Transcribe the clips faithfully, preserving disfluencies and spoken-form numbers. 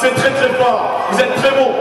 c'est très très fort. Vous êtes très bons.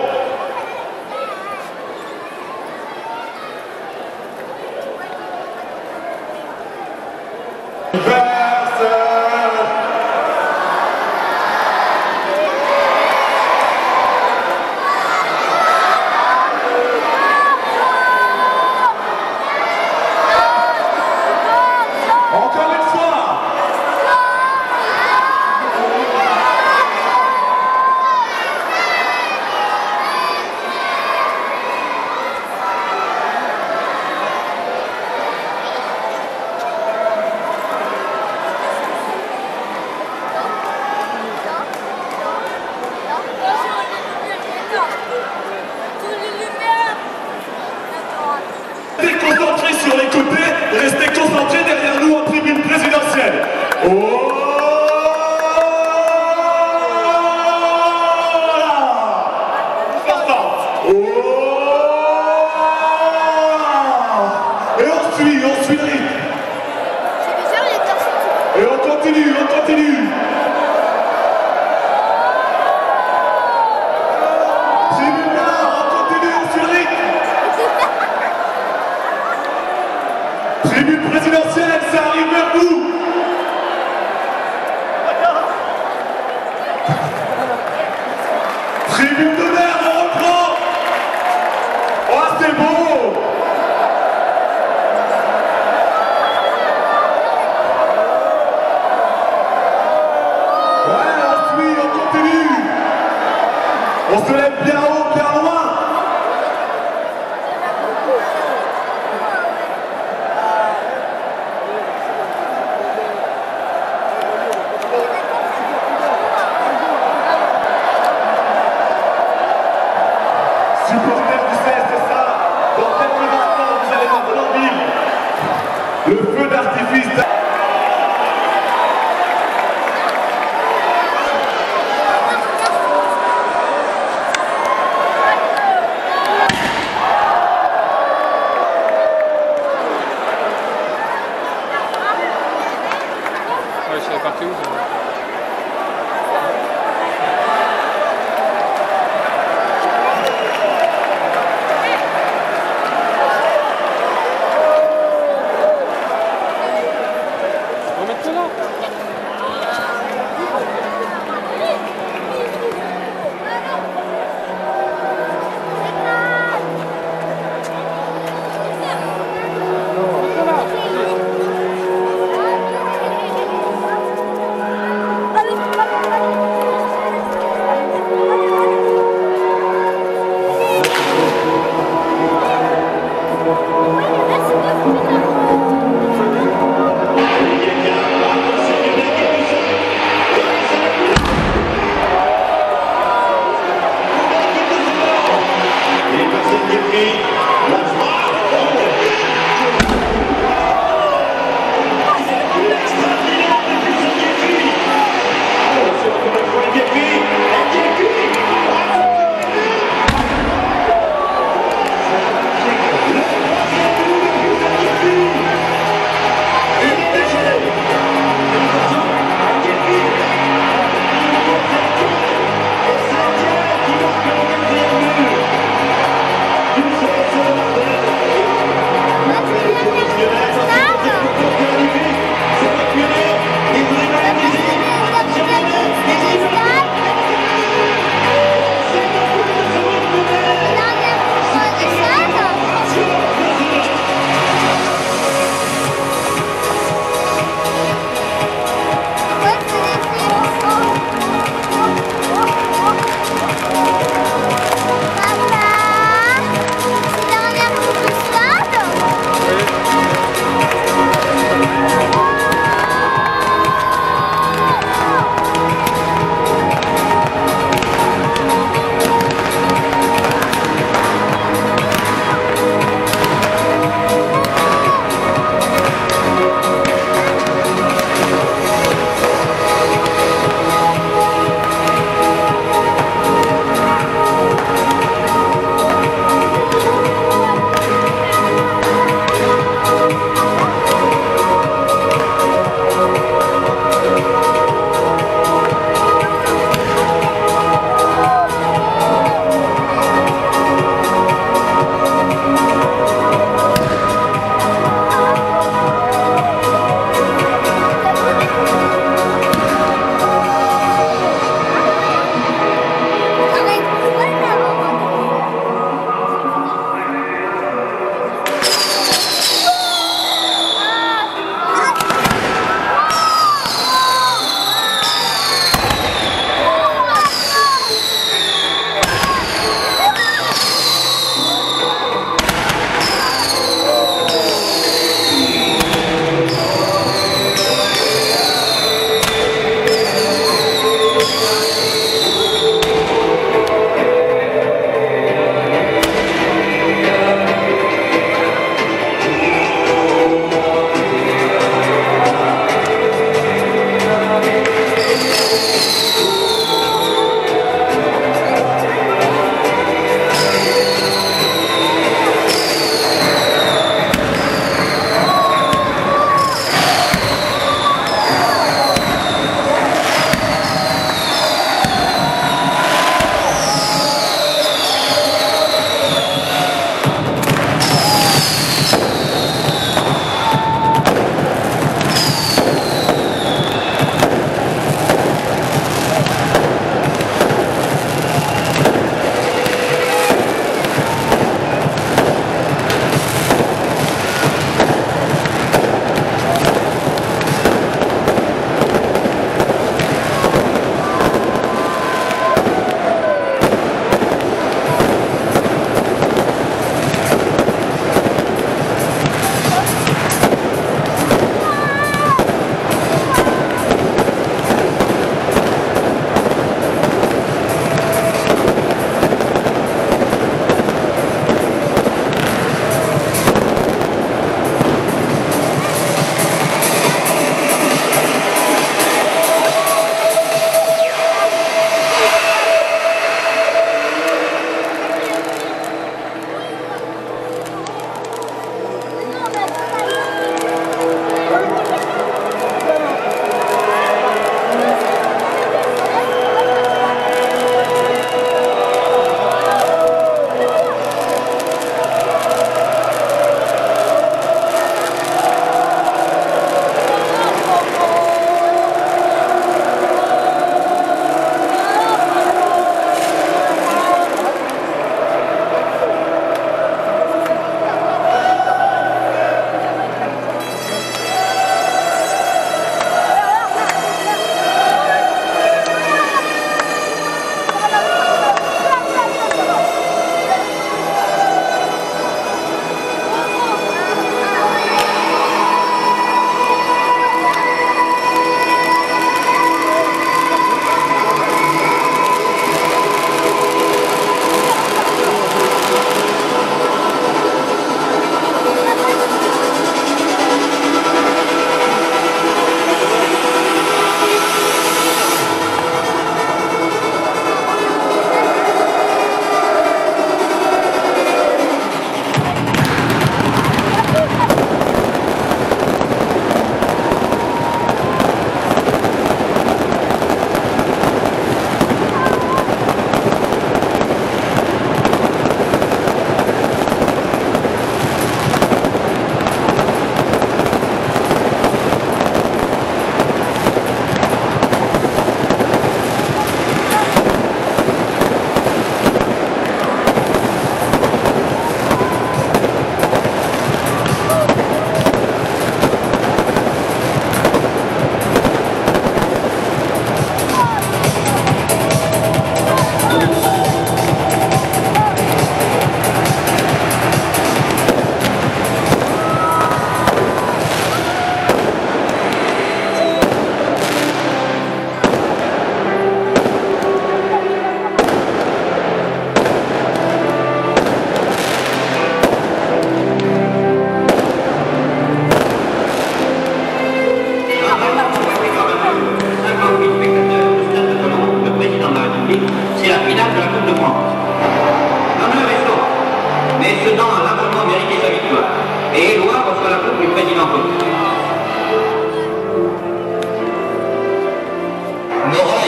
Restez concentrés sur les côtés, restez concentrés derrière nous en tribune présidentielle. Oh là oh. Et on suit, on suit le rythme. Et on continue, on continue. Tribune présidentielle, ça arrive vers vous. Tribune d'honneur, on reprend. Oh, c'est beau. Ouais, on suit, on continue. On se lève bien haut, bien loin. Supporters du C S S A, dans quelques instants, vous allez maintenant vivre le feu d'artifice. Ouais, je savais parti où ça.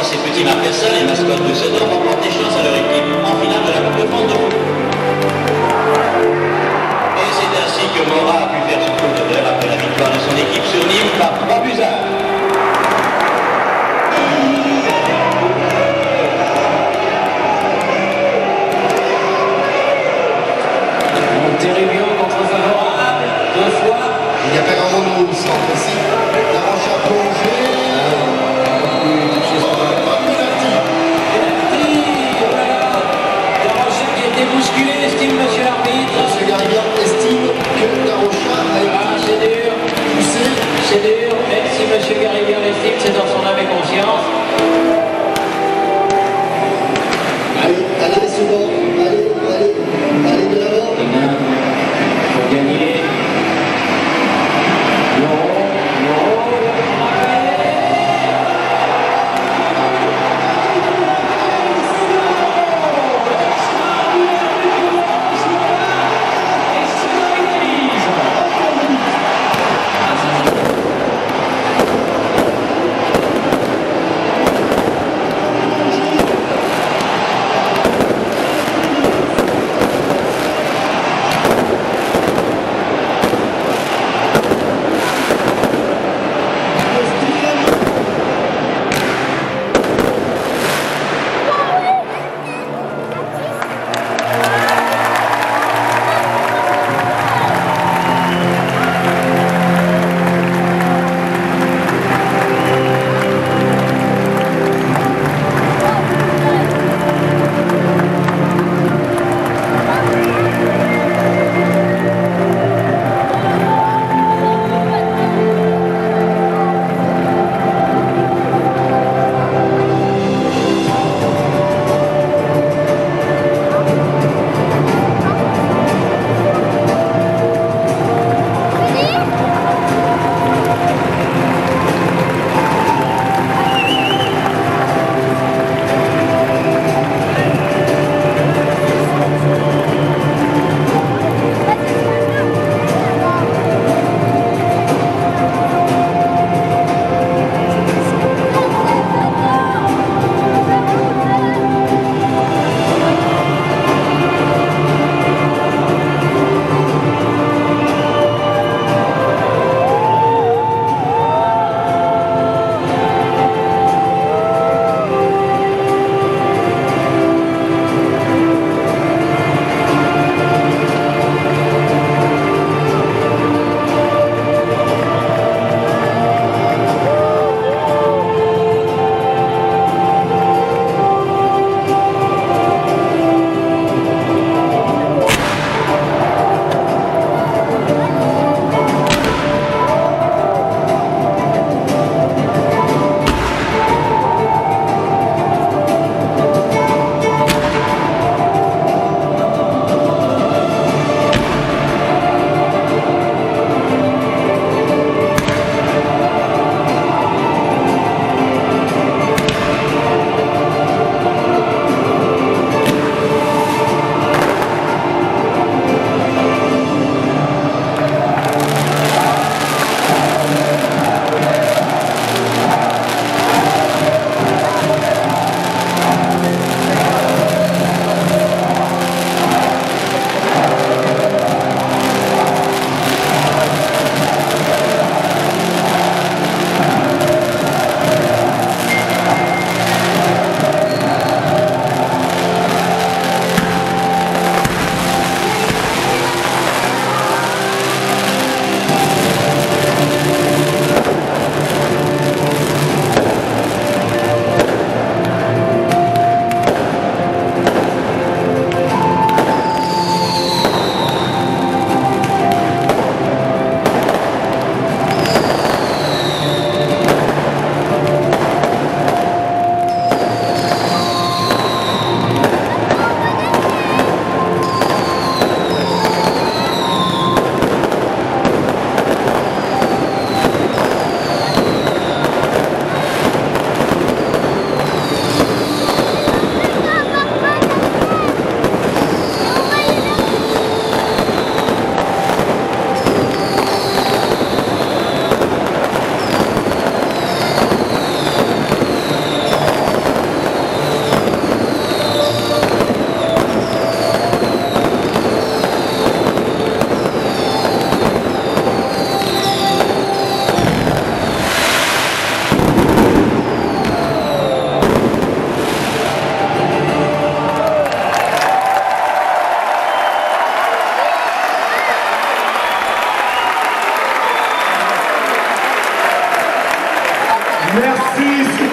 ces petits marcassins, les mascottes de Sedan, remportent des chances à leur équipe en finale de la Coupe de France de foot. Et c'est ainsi que Mora a pu faire son coup d'honneur après la victoire de son équipe sur Nîmes par trois buts à un. Terribion contre favorable, deux fois. Il n'y a pas grand monde au centre ici. La Roche a plongé. La Roche qui a été bousculé, estime monsieur l'arbitre. Monsieur Gardien estime que La Roche a été Ah, c'est dur. poussé. C'est dur, même si monsieur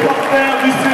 supporters du C